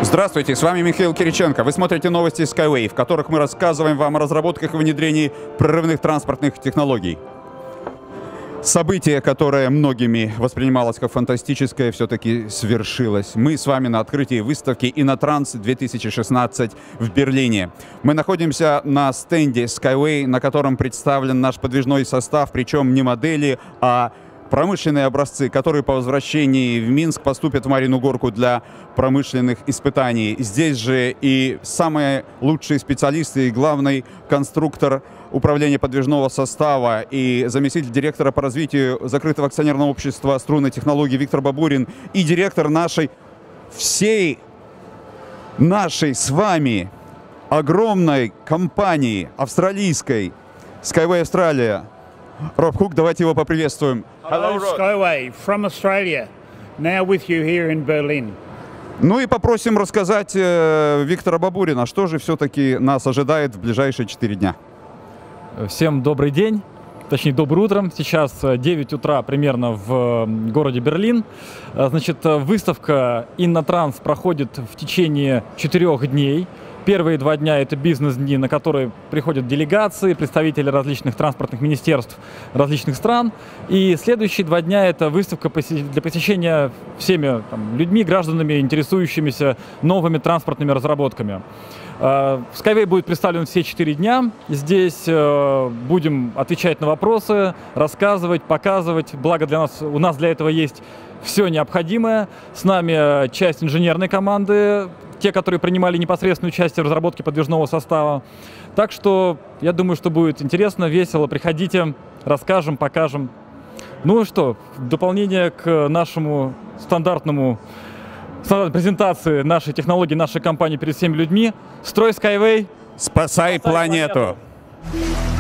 Здравствуйте, с вами Михаил Кириченко. Вы смотрите новости Skyway, в которых мы рассказываем вам о разработках и внедрении прорывных транспортных технологий. Событие, которое многими воспринималось как фантастическое, все-таки свершилось. Мы с вами на открытии выставки InnoTrans 2016 в Берлине. Мы находимся на стенде Skyway, на котором представлен наш подвижной состав, причем не модели, а промышленные образцы, которые по возвращении в Минск поступят в Марьину Горку для промышленных испытаний. Здесь же и самые лучшие специалисты, и главный конструктор управления подвижного состава и заместитель директора по развитию закрытого акционерного общества «Струнные технологии» Виктор Бабурин и директор всей нашей с вами огромной компании австралийской Skyway Australia. Роб Хук, давайте его поприветствуем. Hello, Skyway from Australia, now with you here in Berlin. Ну и попросим рассказать Виктора Бабурина, что же все-таки нас ожидает в ближайшие 4 дня. Всем добрый день, точнее доброе утро. Сейчас 9 утра примерно в городе Берлин. Значит, выставка InnoTrans проходит в течение 4 дней. Первые 2 дня – это бизнес-дни, на которые приходят делегации, представители различных транспортных министерств различных стран. И следующие 2 дня – это выставка для посещения всеми людьми, гражданами, интересующимися новыми транспортными разработками. Skyway будет представлен все 4 дня. Здесь будем отвечать на вопросы, рассказывать, показывать. Благо у нас для этого есть все необходимое. С нами часть инженерной команды, те, которые принимали непосредственное участие в разработке подвижного состава. Так что я думаю, что будет интересно, весело. Приходите, расскажем, покажем. Ну и что, в дополнение к нашему стандартной презентации нашей технологии, нашей компании перед всеми людьми, строй Skyway, Спасай планету!